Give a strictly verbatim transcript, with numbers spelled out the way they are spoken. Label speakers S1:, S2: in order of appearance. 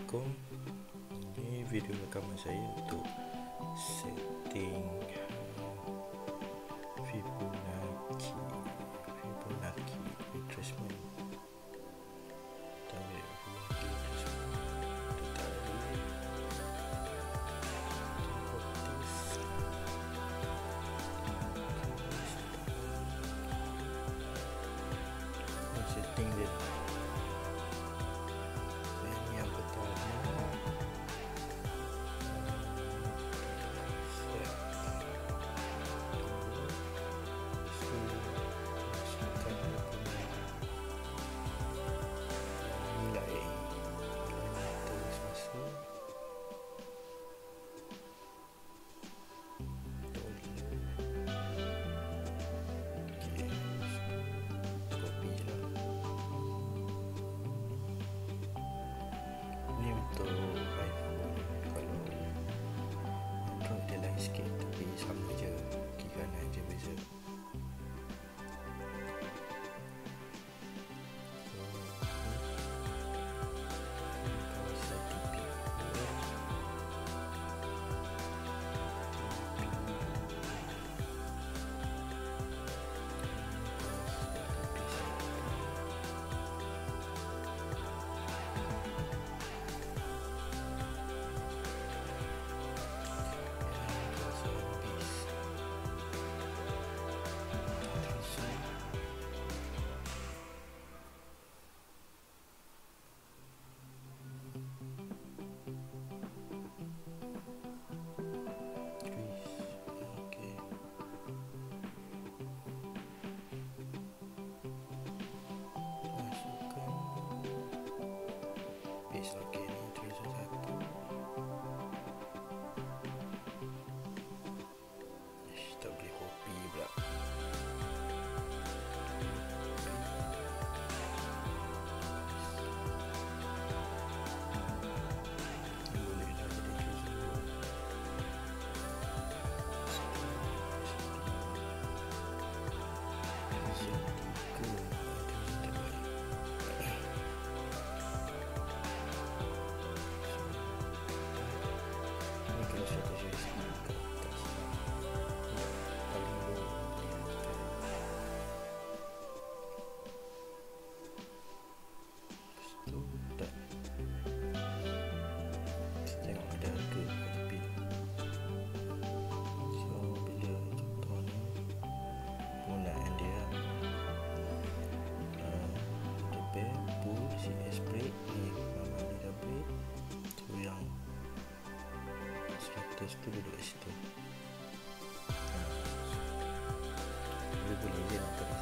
S1: Assalamualaikum. Ini video rekaman saya untuk setting Fibonacci Fibonacci retracement. Tarik Fibonacci retracement. Tarik setting dia. Untuk iPhone, kalau Android dia lain sikit, tapi sama je, kiri kanan je beza. So, ini kawasan T P okey, ni tulisan satu. Ish, tak boleh copy pula. Boleh lah jadi tulisan dua. Tulisan tiga. Tulisan terbaik. Terus tu duduk kat situ. Dia boleh je nak